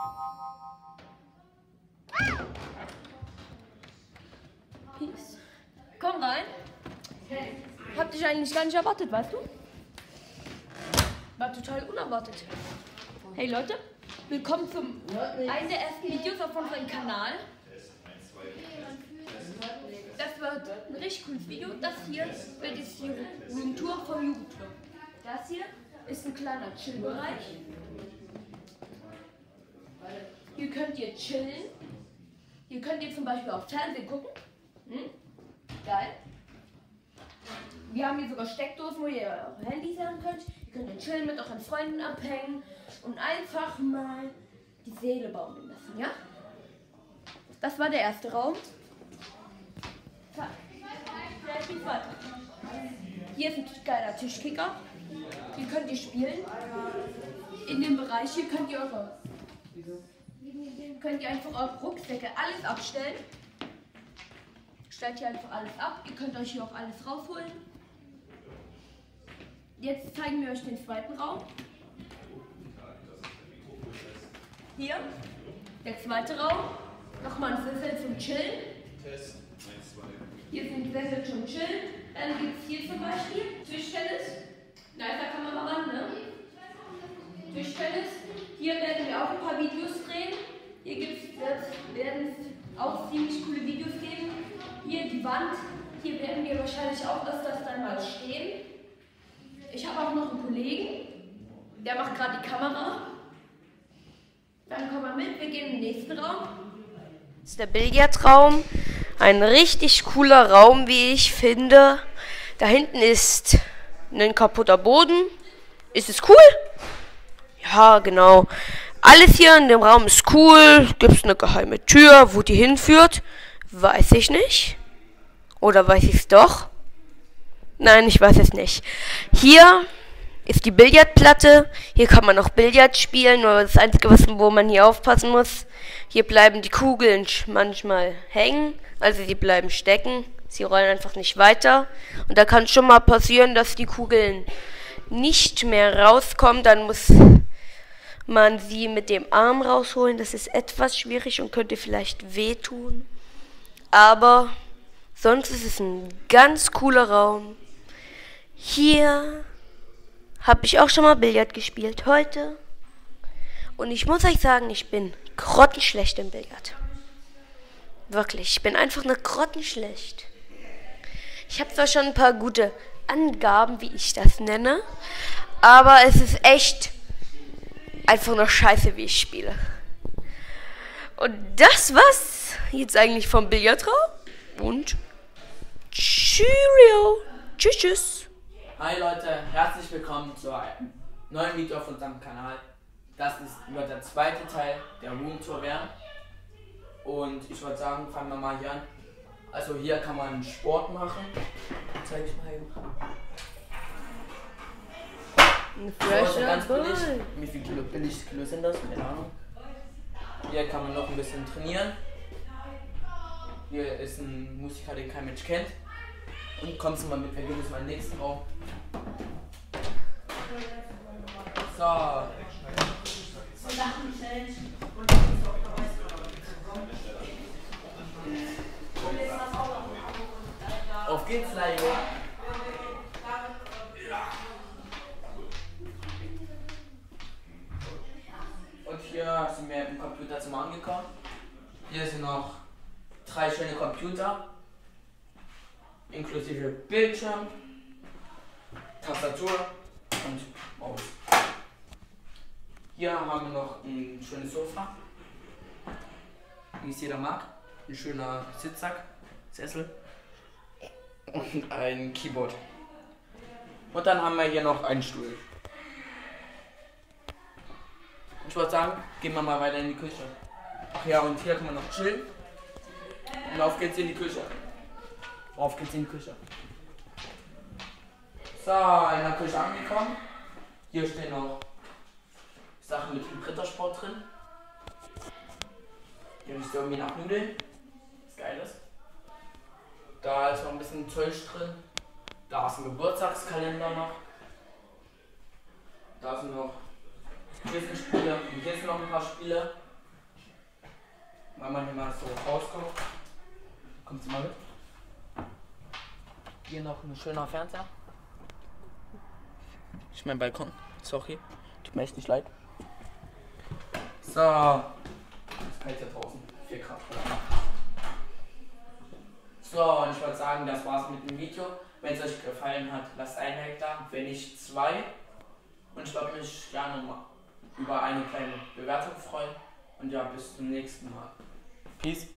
Peace. Komm rein. Hab dich eigentlich gar nicht erwartet, weißt du? War total unerwartet. Hey Leute, willkommen zum einen der ersten Videos auf unserem Kanal. Das wird ein richtig cooles Video. Das hier wird jetzt die Roomtour vom Jugendclub. Das hier ist ein kleiner Chill-Bereich. Hier könnt ihr chillen. Hier könnt ihr zum Beispiel auch Fernsehen gucken. Geil. Wir haben hier sogar Steckdosen, wo ihr eure Handys haben könnt. Ihr könnt hier chillen, mit euren Freunden abhängen und einfach mal die Seele baumeln lassen, ja? Das war der erste Raum. Hier ist ein geiler Tischkicker. Hier könnt ihr spielen. In dem Bereich hier könnt ihr einfach eure Rucksäcke alles abstellen. Stellt hier einfach alles ab. Ihr könnt euch hier auch alles rausholen. Jetzt zeigen wir euch den zweiten Raum. Hier, der zweite Raum. Nochmal ein Sessel zum Chillen. Hier sind Sessel zum Chillen. Dann gibt es hier zum Beispiel Tischtennis. Da kann man mal ran, ne? Tischtennis. Hier werden wir auch ein paar Videos drehen. Hier werden es auch ziemlich coole Videos geben. Hier die Wand. Hier werden wir wahrscheinlich auch öfters dann mal stehen. Ich habe auch noch einen Kollegen. Der macht gerade die Kamera. Dann kommen wir mit. Wir gehen in den nächsten Raum. Das ist der Billardraum. Ein richtig cooler Raum, wie ich finde. Da hinten ist ein kaputter Boden. Ist es cool? Ja, genau. Alles hier in dem Raum ist cool. Gibt es eine geheime Tür, wo die hinführt? Weiß ich nicht. Oder weiß ich es doch? Nein, ich weiß es nicht. Hier ist die Billardplatte. Hier kann man auch Billard spielen. Nur das Einzige, wo man hier aufpassen muss, hier bleiben die Kugeln manchmal hängen. Also sie bleiben stecken. Sie rollen einfach nicht weiter. Und da kann schon mal passieren, dass die Kugeln nicht mehr rauskommen. Dann muss man sie mit dem Arm rausholen. Das ist etwas schwierig und könnte vielleicht wehtun. Aber sonst ist es ein ganz cooler Raum. Hier habe ich auch schon mal Billard gespielt heute. Und ich muss euch sagen, ich bin grottenschlecht im Billard. Wirklich, ich bin einfach nur grottenschlecht. Ich habe zwar schon ein paar gute Angaben, wie ich das nenne, aber es ist echt einfach nur scheiße, wie ich spiele. Und das war's jetzt eigentlich vom Billardraum. Und Cheerio. Tschüss, tschüss. Hi Leute, herzlich willkommen zu einem neuen Video auf unserem Kanal. Das wird der zweite Teil der Roomtour werden. Und ich würde sagen, fangen wir mal hier an. Also hier kann man Sport machen. Zeige ich mal eben. So, ganz billig. Wie viel Kilo sind das? Keine Ahnung. Hier kann man noch ein bisschen trainieren. Hier ist ein Musiker, den kein Mensch kennt. Und kommst du mal mit, wir gehen jetzt mal in den nächsten Raum. So. Auf geht's, Laio. Und hier sind wir im Computerzimmer angekommen. Hier sind noch 3 schöne Computer. Inklusive Bildschirm, Tastatur und Maus. Hier haben wir noch ein schönes Sofa, wie es jeder mag. Ein schöner Sitzsack, Sessel und ein Keyboard. Und dann haben wir hier noch einen Stuhl. Ich würde sagen, gehen wir mal weiter in die Küche. Ach ja, und hier kann man noch chillen. Und auf geht's in die Küche. Auf geht's in die Küche. So, in der Küche angekommen. Hier stehen noch Sachen mit dem Rittersport drin. Hier riecht irgendwie nach Nudeln. Was geil ist. Da ist noch ein bisschen Zeug drin. Da ist ein Geburtstagskalender noch. Da sind noch Spiele und hier sind noch ein paar Spiele. weil man hier mal so rauskommt. Kommt sie mal mit. Hier noch ein schöner Fernseher. Ich mein Balkon. Sorry. Tut mir echt nicht leid. So. Es ist kalt hier draußen. 4 Grad. So, und ich würde sagen, das war's mit dem Video. Wenn es euch gefallen hat, lasst ein Like da. Wenn nicht 2. Und ich würde mich gerne mal über eine kleine Bewertung freuen. Und ja, bis zum nächsten Mal. Peace.